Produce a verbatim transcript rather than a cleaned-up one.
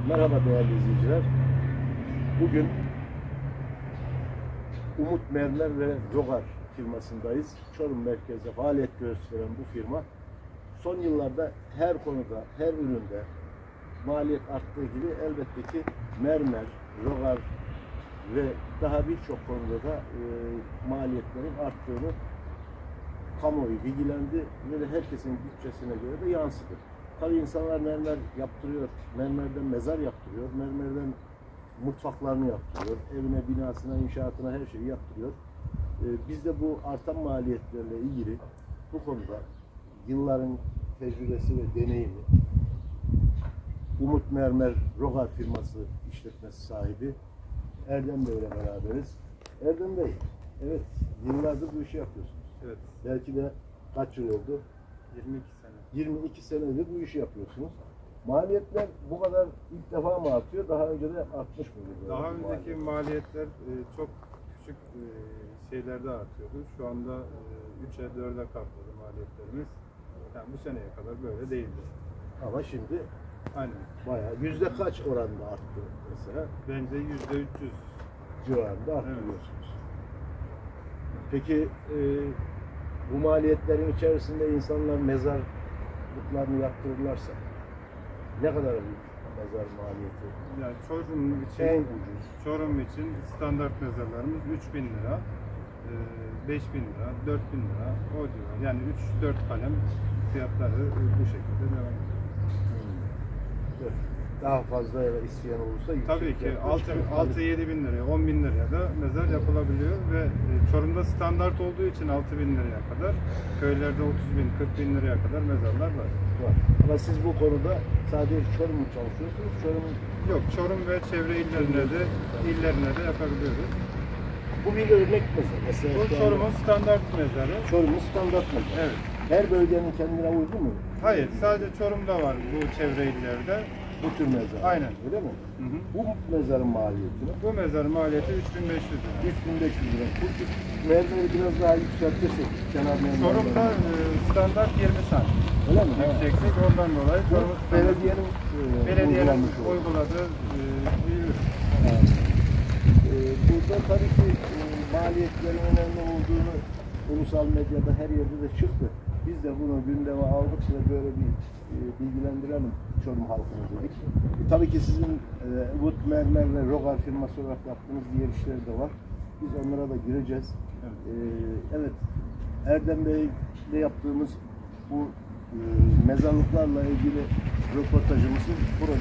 Merhaba değerli izleyiciler. Bugün Umut Mermer ve Rogar firmasındayız. Çorum merkezde faaliyet gösteren bu firma son yıllarda her konuda, her üründe maliyet arttığı gibi elbette ki mermer, rogar ve daha birçok konuda da e, maliyetlerin arttığını kamuoyu bilgilendi ve de herkesin bütçesine göre de yansıdı. Tabii insanlar mermer yaptırıyor, mermerden mezar yaptırıyor, mermerden mutfaklarını yaptırıyor, evine, binasına, inşaatına her şeyi yaptırıyor. Ee, biz de bu artan maliyetlerle ilgili bu konuda yılların tecrübesi ve deneyimi Umut Mermer Rogar firması işletmesi sahibi Erdem Bey ile beraberiz. Erdem Bey, evet yıllardır bu işi yapıyorsunuz. Evet. Belki de kaç yıl oldu? yirmi iki sene. yirmi iki senedir bu işi yapıyorsunuz. Maliyetler bu kadar ilk defa mı artıyor? Daha önce de artmış mıydı? Daha önceki maliyet? maliyetler e, çok küçük e, şeylerde artıyordu. Şu anda e, üçe dörde katladı maliyetlerimiz. Yani bu seneye kadar böyle değildi. Ama şimdi aynen. bayağı yüzde kaç oranda arttı mesela? Bence yüzde üç yüz civarında arttırıyorsunuz. Evet. Peki e, bu maliyetlerin içerisinde insanlar mezarlıklarını yaptırırlarsa ne kadar büyük mezar maliyeti? Yani Çorum için, en ucuz. Çorum için standart mezarlarımız üç bin lira, beş bin lira, dört bin lira o civar. Yani üç dört kalem fiyatları bu şekilde devam ediyor. Evet. Daha fazla isteyen olursa tabii ki altı yedi bin liraya, on bin liraya da mezar yapılabiliyor ve Çorum'da standart olduğu için altı bin liraya kadar, köylerde otuz bin kırk bin liraya kadar mezarlar var. var. Ama siz bu konuda sadece Çorum mu çalışıyorsunuz? Çorum yok, Çorum ve çevre illerine de illerine de yapabiliyoruz. Bu bir örnek mezar. Mesela bu Çorum'un standart mezarı. Çorum'un standart mezarı. Evet. Her bölgenin kendine uygun mu? Hayır, sadece Çorum'da var bu çevre illerde. Bu tür mezar. Aynen. Öyle mi? Hı hı. Bu mezarın maliyeti ne? Bu mezarın maliyeti üç bin beş yüz lira. üç bin beş yüz lira. Bu mermeri biraz daha yükseltirsek kenar mermer. Çorum'da e, standart yirmi santim. Öyle mi? Yükseklik ondan dolayı Çorum belediyenin e, belediyenin uyguladığı e, bir ürün. Evet. E, burada tabii ki e, maliyetlerin önemli olduğunu ulusal medyada her yerde de çıktı. Biz de bunu gündeme aldık ve böyle bir e, bilgilendirelim Çorum halkını dedik. E, tabii ki sizin e, Umut Mermer ve Rogar firması olarak yaptığınız diğer işler de var. Biz onlara da gireceğiz. Evet, e, evet Erdem Bey ile yaptığımız bu e, mezarlıklarla ilgili röportajımızın burada